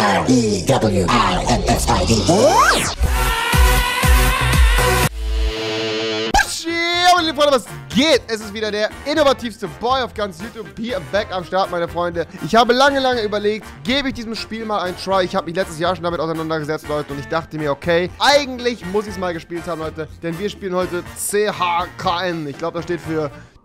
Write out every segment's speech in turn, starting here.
Liebe Freunde, was geht? Es ist wieder der innovativste Boy auf ganz YouTube hier back am Start, meine Freunde. Ich habe lange überlegt, gebe ich diesem Spiel mal einen Try. Ich habe mich letztes Jahr schon damit auseinandergesetzt, Leute, und ich dachte mir, okay, eigentlich muss ich es mal gespielt haben, Leute, denn wir spielen heute CHKN. Ich glaube, das steht für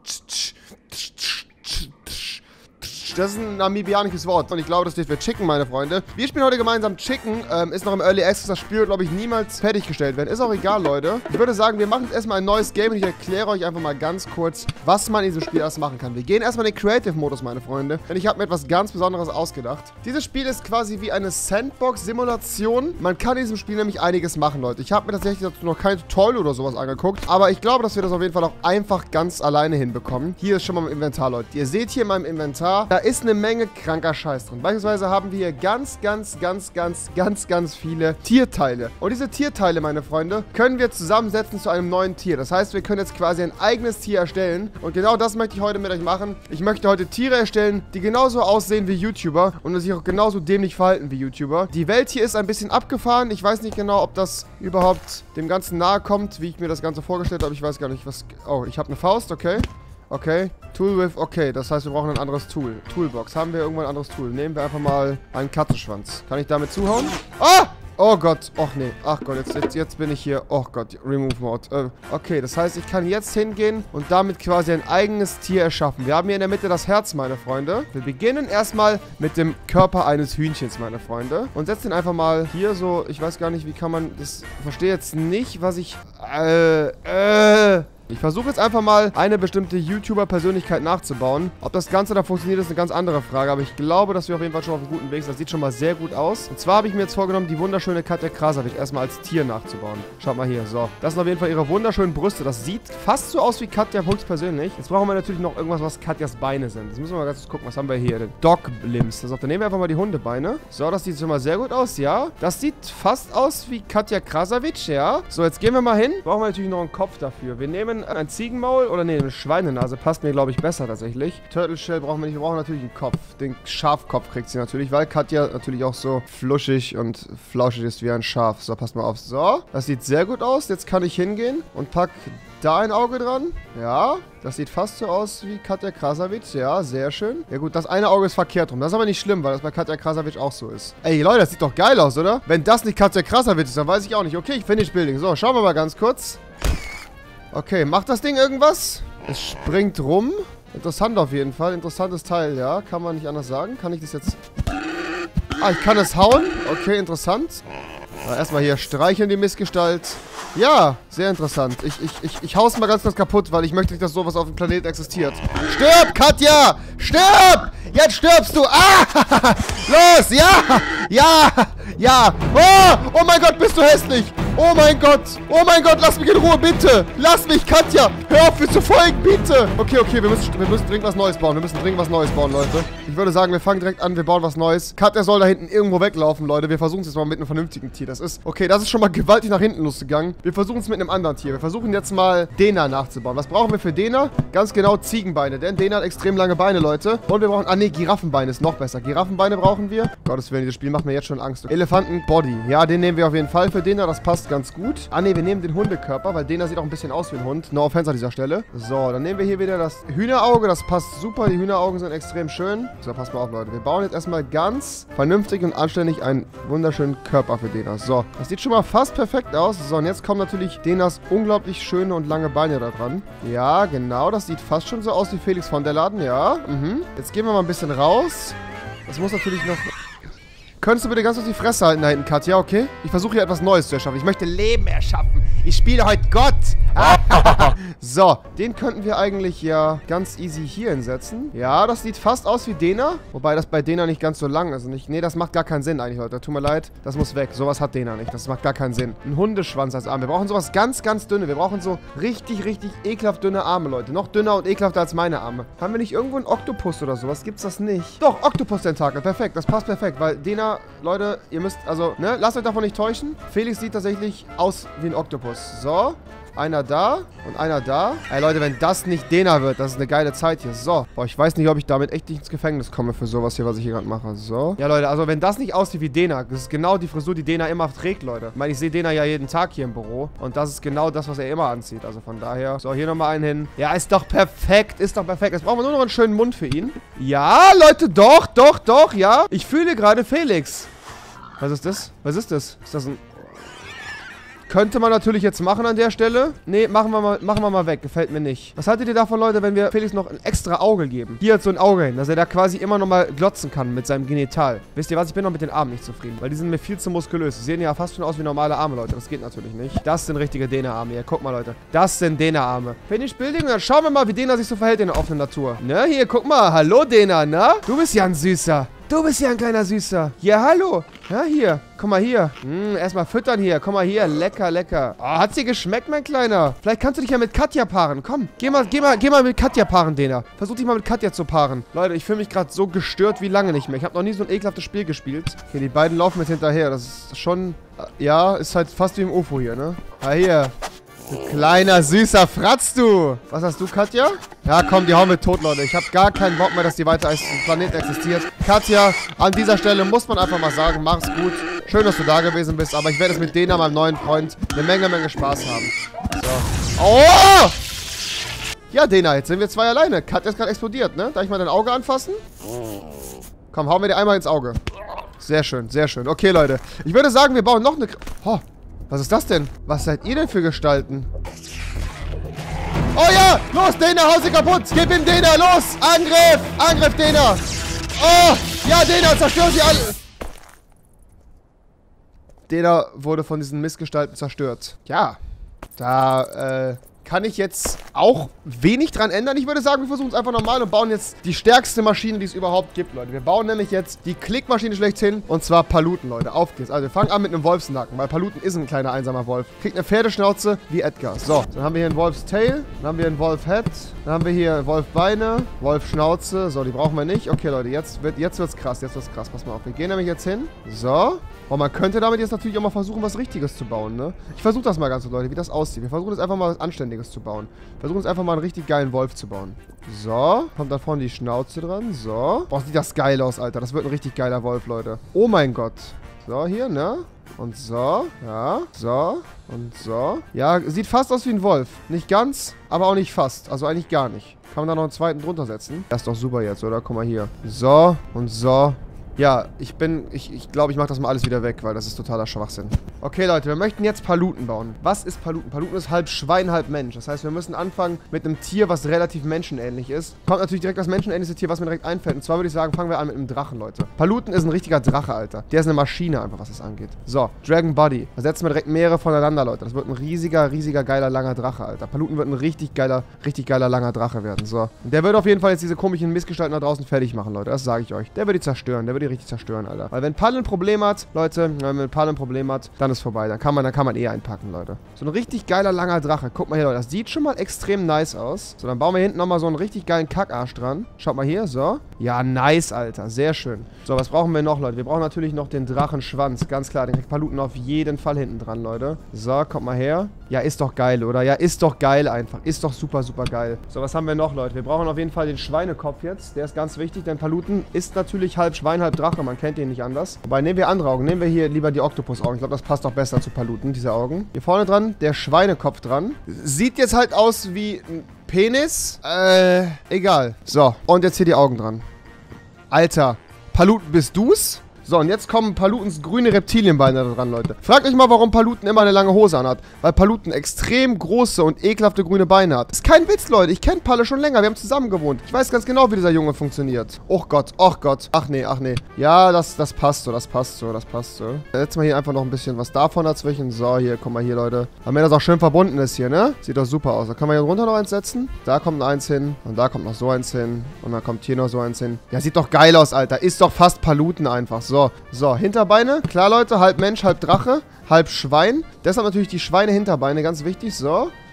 das ist ein namibianisches Wort und ich glaube, das steht für Chicken, meine Freunde. Wir spielen heute gemeinsam Chicken. Ist noch im Early Access. Das Spiel wird, glaube ich, niemals fertiggestellt werden. Ist auch egal, Leute. Ich würde sagen, wir machen jetzt erstmal ein neues Game und ich erkläre euch einfach mal ganz kurz, was man in diesem Spiel erst machen kann. Wir gehen erstmal in den Creative-Modus, meine Freunde, denn ich habe mir etwas ganz Besonderes ausgedacht. Dieses Spiel ist quasi wie eine Sandbox-Simulation. Man kann in diesem Spiel nämlich einiges machen, Leute. Ich habe mir tatsächlich dazu noch kein Tutorial oder sowas angeguckt, aber ich glaube, dass wir das auf jeden Fall auch einfach ganz alleine hinbekommen. Hier ist schon mal mein Inventar, Leute. Ihr seht hier in meinem Inventar, da ist eine Menge kranker Scheiß drin. Beispielsweise haben wir hier ganz viele Tierteile. Und diese Tierteile, meine Freunde, können wir zusammensetzen zu einem neuen Tier. Das heißt, wir können jetzt quasi ein eigenes Tier erstellen. Und genau das möchte ich heute mit euch machen. Ich möchte heute Tiere erstellen, die genauso aussehen wie YouTuber und sich auch genauso dämlich verhalten wie YouTuber. Die Welt hier ist ein bisschen abgefahren. Ich weiß nicht genau, ob das überhaupt dem Ganzen nahe kommt, wie ich mir das Ganze vorgestellt habe. Ich weiß gar nicht, was... Oh, ich habe eine Faust, okay. Okay, Tool with, okay, das heißt, wir brauchen ein anderes Tool. Toolbox, haben wir irgendwo ein anderes Tool? Nehmen wir einfach mal einen Katzenschwanz. Kann ich damit zuhauen? Ah! Oh Gott, och nee. Ach Gott, jetzt bin ich hier. Oh Gott, Remove Mode. Okay, das heißt, ich kann jetzt hingehen und damit quasi ein eigenes Tier erschaffen. Wir haben hier in der Mitte das Herz, meine Freunde. Wir beginnen erstmal mit dem Körper eines Hühnchens, meine Freunde. Und setzen ihn einfach mal hier so, ich weiß gar nicht, wie kann man das... Verstehe jetzt nicht, was ich... Ich versuche jetzt einfach mal, eine bestimmte YouTuber-Persönlichkeit nachzubauen. Ob das Ganze da funktioniert, ist eine ganz andere Frage. Aber ich glaube, dass wir auf jeden Fall schon auf einem guten Weg sind. Das sieht schon mal sehr gut aus. Und zwar habe ich mir jetzt vorgenommen, die wunderschöne Katja Krasavic erstmal als Tier nachzubauen. Schaut mal hier, so. Das sind auf jeden Fall ihre wunderschönen Brüste. Das sieht fast so aus wie Katja höchstpersönlich. Jetzt brauchen wir natürlich noch irgendwas, was Katjas Beine sind. Das müssen wir mal ganz kurz gucken. Was haben wir hier? Den Dog-Limbs. Dann nehmen wir einfach mal die Hundebeine. So, das sieht schon mal sehr gut aus, ja. Das sieht fast aus wie Katja Krasavic, ja. So, jetzt gehen wir mal hin. Brauchen wir natürlich noch einen Kopf dafür. Wir nehmen ein Ziegenmaul oder nee, eine Schweinenase. Passt mir, glaube ich, besser tatsächlich. Turtle Shell brauchen wir nicht. Wir brauchen natürlich einen Kopf. Den Schafkopf kriegt sie natürlich, weil Katja natürlich auch so fluschig und flauschig ist wie ein Schaf. So, passt mal auf. So, das sieht sehr gut aus. Jetzt kann ich hingehen und pack da ein Auge dran. Ja, das sieht fast so aus wie Katja Krasavic. Ja, sehr schön. Ja gut, das eine Auge ist verkehrt rum. Das ist aber nicht schlimm, weil das bei Katja Krasavic auch so ist. Ey, Leute, das sieht doch geil aus, oder? Wenn das nicht Katja Krasavic ist, dann weiß ich auch nicht. Okay, ich finish building. So, schauen wir mal ganz kurz. Okay, macht das Ding irgendwas? Es springt rum. Interessant auf jeden Fall. Interessantes Teil, ja. Kann man nicht anders sagen. Kann ich das jetzt... Ah, ich kann es hauen. Okay, interessant. Erstmal hier streicheln, die Missgestalt. Ja, sehr interessant. Ich hau's mal ganz kurz kaputt, weil ich möchte nicht, dass sowas auf dem Planeten existiert. Stirb, Katja! Stirb! Jetzt stirbst du! Ah! Los! Ja! Ja! Ja! Oh! Oh mein Gott, bist du hässlich! Oh mein Gott! Oh mein Gott, lass mich in Ruhe, bitte! Lass mich, Katja! Hör auf, mir zu folgen, bitte! Okay, wir müssen dringend was Neues bauen. Wir müssen dringend was Neues bauen, Leute. Ich würde sagen, wir fangen direkt an, wir bauen was Neues. Katja soll da hinten irgendwo weglaufen, Leute. Wir versuchen es jetzt mal mit einem vernünftigen Tier. Das ist schon mal gewaltig nach hinten losgegangen. Wir versuchen es mit einem anderen Tier. Wir versuchen jetzt mal Dena nachzubauen. Was brauchen wir für Dena? Ganz genau Ziegenbeine, denn Dena hat extrem lange Beine, Leute. Und wir brauchen... Ah, nee, Giraffenbeine ist noch besser. Giraffenbeine brauchen wir. Gottes Willen, dieses Spiel macht mir jetzt schon Angst. Elefantenbody. Ja, den nehmen wir auf jeden Fall für Dena. Das passt ganz gut. Ah, nee, wir nehmen den Hundekörper, weil Dena sieht auch ein bisschen aus wie ein Hund. No offense an dieser Stelle. So, dann nehmen wir hier wieder das Hühnerauge. Das passt super. Die Hühneraugen sind extrem schön. So, passt mal auf, Leute. Wir bauen jetzt erstmal ganz vernünftig und anständig einen wunderschönen Körper für Dena. So, das sieht schon mal fast perfekt aus. So, und jetzt kommen natürlich Denas unglaublich schöne und lange Beine da dran. Ja, genau. Das sieht fast schon so aus wie Felix von der Laden. Ja, Jetzt gehen wir mal ein bisschen raus. Das muss natürlich noch... Könntest du bitte ganz kurz die Fresse halten da hinten, Katja, okay? Ich versuche hier etwas Neues zu erschaffen. Ich möchte Leben erschaffen. Ich spiele heute Gott. So, den könnten wir eigentlich ja ganz easy hier hinsetzen. Ja, das sieht fast aus wie Dena. Wobei das bei Dena nicht ganz so lang ist. Nee, das macht gar keinen Sinn eigentlich, Leute. Tut mir leid. Das muss weg. Sowas hat Dena nicht. Das macht gar keinen Sinn. Ein Hundeschwanz als Arm. Wir brauchen sowas ganz dünne. Wir brauchen so richtig ekelhaft dünne Arme, Leute. Noch dünner und ekelhafter als meine Arme. Haben wir nicht irgendwo einen Oktopus oder sowas? Gibt's das nicht? Doch, Oktopus-Tentakel. Perfekt. Das passt perfekt, weil Dena, Leute, ihr müsst, also, ne, lasst euch davon nicht täuschen. Felix sieht tatsächlich aus wie ein Oktopus. los. So. Einer da und einer da. Ey, Leute, wenn das nicht Dena wird, das ist eine geile Zeit hier. So. Boah, ich weiß nicht, ob ich damit echt nicht ins Gefängnis komme für sowas hier, was ich hier gerade mache. So. Ja, Leute, also wenn das nicht aussieht wie Dena, das ist genau die Frisur, die Dena immer trägt, Leute. Ich meine, ich sehe Dena ja jeden Tag hier im Büro. Und das ist genau das, was er immer anzieht. Also von daher. So, hier nochmal einen hin. Ja, ist doch perfekt. Ist doch perfekt. Jetzt brauchen wir nur noch einen schönen Mund für ihn. Ja, Leute, doch, doch, doch, ja. Ich fühle gerade Felix. Was ist das? Was ist das? Ist das ein... Könnte man natürlich jetzt machen an der Stelle. Nee, machen wir mal weg. Gefällt mir nicht. Was haltet ihr davon, Leute, wenn wir Felix noch ein extra Auge geben? Hier hat so ein Auge hin, dass er da quasi immer noch mal glotzen kann mit seinem Genital. Wisst ihr was? Ich bin noch mit den Armen nicht zufrieden, weil die sind mir viel zu muskulös. Die sehen ja fast schon aus wie normale Arme, Leute. Das geht natürlich nicht. Das sind richtige Dena-Arme hier. Guck mal, Leute. Das sind Dena-Arme. Finish Building, dann schauen wir mal, wie Dena sich so verhält in der offenen Natur. Ne, hier, guck mal. Hallo, Dena, ne? Du bist ja ein Süßer. Du bist ja ein kleiner Süßer. Ja, hallo. Ja, hier. Komm mal hier. Erstmal füttern hier. Komm mal hier. Lecker, lecker. Oh, hat's dir geschmeckt, mein Kleiner? Vielleicht kannst du dich ja mit Katja paaren. Komm. Geh mal mit Katja paaren, Dena. Versuch dich mal mit Katja zu paaren. Leute, ich fühle mich gerade so gestört wie lange nicht mehr. Ich habe noch nie so ein ekelhaftes Spiel gespielt. Okay, die beiden laufen mit hinterher. Das ist schon... Ja, ist halt fast wie im UFO hier, ne? Ah, hier. Du kleiner, süßer Fratz, du. Was hast du, Katja? Ja, komm, die hauen wir tot, Leute. Ich habe gar keinen Bock mehr, dass die weiter als Planet existiert. Katja, an dieser Stelle muss man einfach mal sagen, mach's gut. Schön, dass du da gewesen bist, aber ich werde es mit Dena, meinem neuen Freund, eine Menge Spaß haben. So. Oh! Ja, Dena, jetzt sind wir zwei alleine. Katja ist gerade explodiert, ne? Darf ich mal dein Auge anfassen? Komm, hauen wir dir einmal ins Auge. Sehr schön, sehr schön. Okay, Leute. Ich würde sagen, wir bauen noch eine... Oh. Was ist das denn? Was seid ihr denn für Gestalten? Oh ja! Los, Dena, hau sie kaputt! Gib ihm Dena, los! Angriff! Angriff, Dena! Oh! Ja, Dena, zerstör sie alle! Dena wurde von diesen Missgestalten zerstört. Ja. Da, kann ich jetzt auch wenig dran ändern. Ich würde sagen, wir versuchen es einfach normal und bauen jetzt die stärkste Maschine, die es überhaupt gibt, Leute. Wir bauen nämlich jetzt die Klickmaschine schlechthin und zwar Paluten, Leute. Auf geht's. Also wir fangen an mit einem Wolfsnacken, weil Paluten ist ein kleiner einsamer Wolf. Kriegt eine Pferdeschnauze wie Edgar. So, dann haben wir hier einen Wolfstail, dann haben wir einen Wolfhead, dann haben wir hier Wolfbeine, Wolfschnauze. So, die brauchen wir nicht. Okay, Leute, jetzt wird's krass. Jetzt wird's krass. Pass mal auf. Wir gehen nämlich jetzt hin. So. Und man könnte damit jetzt natürlich auch mal versuchen, was Richtiges zu bauen, ne? Ich versuche das mal ganz so, Leute, wie das aussieht. Wir versuchen jetzt einfach mal was Anständiges zu bauen. Wir versuchen jetzt einfach mal einen richtig geilen Wolf zu bauen. So. Kommt da vorne die Schnauze dran. So. Boah, sieht das geil aus, Alter. Das wird ein richtig geiler Wolf, Leute. Oh mein Gott. So, hier, ne? Und so. Ja. So. Und so. Ja, sieht fast aus wie ein Wolf. Nicht ganz, aber auch nicht fast. Also eigentlich gar nicht. Kann man da noch einen zweiten drunter setzen? Das ist doch super jetzt, oder? Guck mal hier. So. Und so. Ja, ich glaube, ich mache das mal alles wieder weg, weil das ist totaler Schwachsinn. Okay, Leute, wir möchten jetzt Paluten bauen. Was ist Paluten? Paluten ist halb Schwein, halb Mensch. Das heißt, wir müssen anfangen mit einem Tier, was relativ menschenähnlich ist. Kommt natürlich direkt das menschenähnlichste Tier, was mir direkt einfällt. Und zwar würde ich sagen, fangen wir an mit einem Drachen, Leute. Paluten ist ein richtiger Drache, Alter. Der ist eine Maschine einfach, was das angeht. So, Dragon Body. Da setzen wir direkt mehrere voneinander, Leute. Das wird ein riesiger, geiler, langer Drache, Alter. Paluten wird ein richtig geiler, langer Drache werden. So. Und der wird auf jeden Fall jetzt diese komischen Missgestalten da draußen fertig machen, Leute. Das sage ich euch. Der wird die zerstören. Der wird die richtig zerstören, Alter. Weil wenn Palle ein Problem hat, Leute, wenn Palle ein Problem hat, dann ist vorbei. Dann kann man eh einpacken, Leute. So ein richtig geiler, langer Drache. Guck mal hier, Leute. Das sieht schon mal extrem nice aus. So, dann bauen wir hinten nochmal so einen richtig geilen Kackarsch dran. Schaut mal hier, so. Ja, nice, Alter. Sehr schön. So, was brauchen wir noch, Leute? Wir brauchen natürlich noch den Drachenschwanz. Ganz klar, den kriegt Paluten auf jeden Fall hinten dran, Leute. So, kommt mal her. Ja, ist doch geil, oder? Ja, ist doch geil einfach. Ist doch super geil. So, was haben wir noch, Leute? Wir brauchen auf jeden Fall den Schweinekopf jetzt. Der ist ganz wichtig, denn Paluten ist natürlich halb Schwein, halb Drache. Man kennt den nicht anders. Wobei, nehmen wir andere Augen. Nehmen wir hier lieber die Oktopusaugen. Ich glaube, das passt doch besser zu Paluten, diese Augen. Hier vorne dran, der Schweinekopf dran. Sieht jetzt halt aus wie ein Penis. Egal. So, und jetzt hier die Augen dran. Alter, Paluten, bist du's? So, und jetzt kommen Palutens grüne Reptilienbeine da dran, Leute. Fragt euch mal, warum Paluten immer eine lange Hose anhat. Weil Paluten extrem große und ekelhafte grüne Beine hat. Ist kein Witz, Leute. Ich kenne Palle schon länger. Wir haben zusammen gewohnt. Ich weiß ganz genau, wie dieser Junge funktioniert. Och Gott, och Gott. Ach nee, ach nee. Ja, das passt so, das passt so, das passt so. Setzen wir hier einfach noch ein bisschen was davon dazwischen. So, hier, guck mal hier, Leute. Damit das auch schön verbunden ist hier, ne? Sieht doch super aus. Da kann man hier runter noch eins setzen. Da kommt noch eins hin. Und da kommt noch so eins hin. Und dann kommt hier noch so eins hin. Ja, sieht doch geil aus, Alter. Ist doch fast Paluten einfach. So, Hinterbeine. Klar, Leute, halb Mensch, halb Drache, halb Schwein. Deshalb natürlich die Schweine-Hinterbeine, ganz wichtig. So,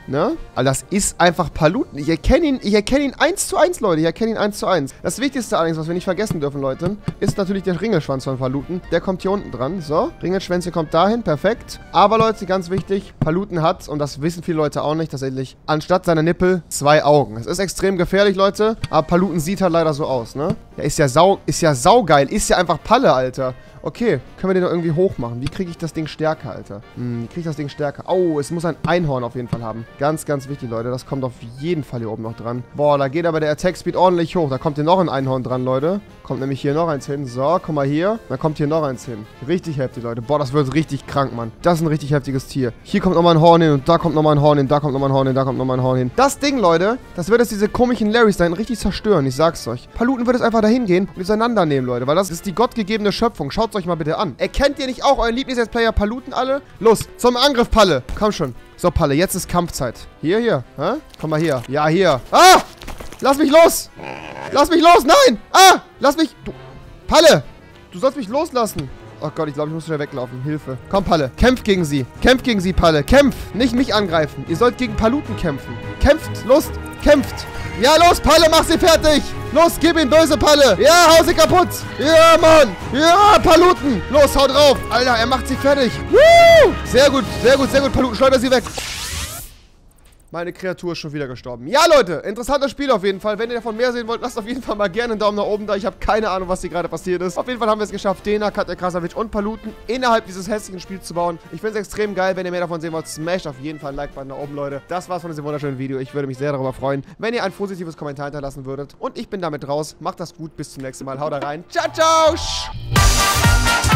Ne? Also das ist einfach Paluten. Ich erkenne ihn 1:1, Leute. Ich erkenne ihn 1:1. Das Wichtigste allerdings, was wir nicht vergessen dürfen, Leute, ist natürlich der Ringelschwanz von Paluten. Der kommt hier unten dran. So, Ringelschwänzchen kommt dahin. Perfekt. Aber, Leute, ganz wichtig, Paluten hat, und das wissen viele Leute auch nicht, tatsächlich, anstatt seiner Nippel 2 Augen. Es ist extrem gefährlich, Leute, aber Paluten sieht halt leider so aus, ne? Ja, ist ja saugeil. Ist ja einfach Palle, Alter. Okay, können wir den noch irgendwie hoch machen? Wie kriege ich das Ding stärker, Alter? Wie kriege ich das Ding stärker? Oh, es muss ein Einhorn auf jeden Fall haben. Ganz, ganz wichtig, Leute. Das kommt auf jeden Fall hier oben noch dran. Boah, da geht aber der Attack Speed ordentlich hoch. Da kommt hier noch ein Einhorn dran, Leute. Kommt nämlich hier noch eins hin. So, guck mal hier. Da kommt hier noch eins hin. Richtig heftig, Leute. Boah, das wird richtig krank, Mann. Das ist ein richtig heftiges Tier. Hier kommt nochmal ein Horn hin und da kommt nochmal ein Horn hin. Da kommt nochmal ein Horn hin. Da kommt nochmal ein Horn hin. Das Ding, Leute, das wird jetzt diese komischen Larrys da hinten richtig zerstören. Ich sag's euch. Paluten wird es einfach dahin gehen und auseinandernehmen, Leute. Weil das ist die gottgegebene Schöpfung. Schaut's euch mal bitte an. Kennt ihr nicht auch euren Lieblings-Player Paluten alle? Los, zum Angriff, Palle. Komm schon. So, Palle, jetzt ist Kampfzeit. Hier. Hä? Komm mal hier. Ja, hier. Ah! Lass mich los! Lass mich los! Nein! Ah! Lass mich... Du... Palle! Du sollst mich loslassen. Oh Gott, ich glaube, ich muss schnell weglaufen. Hilfe. Komm, Palle. Kämpf gegen sie. Kämpf gegen sie, Palle. Kämpf. Nicht mich angreifen. Ihr sollt gegen Paluten kämpfen. Kämpft. Los. Kämpft. Ja, los, Palle, mach sie fertig. Los, gib ihn, böse Palle. Ja, hau sie kaputt. Ja, Mann. Ja, Paluten. Los, hau drauf. Alter, er macht sie fertig. Woo! Sehr gut, Paluten. Schleuder sie weg. Meine Kreatur ist schon wieder gestorben. Ja, Leute, interessantes Spiel auf jeden Fall. Wenn ihr davon mehr sehen wollt, lasst auf jeden Fall mal gerne einen Daumen nach oben da. Ich habe keine Ahnung, was hier gerade passiert ist. Auf jeden Fall haben wir es geschafft, Dena, Katja Krasavic und Paluten innerhalb dieses hässlichen Spiels zu bauen. Ich finde es extrem geil. Wenn ihr mehr davon sehen wollt, smasht auf jeden Fall ein Like-Button nach oben, Leute. Das war's von diesem wunderschönen Video. Ich würde mich sehr darüber freuen, wenn ihr ein positives Kommentar hinterlassen würdet. Und ich bin damit raus. Macht das gut. Bis zum nächsten Mal. Haut da rein. Ciao, ciao.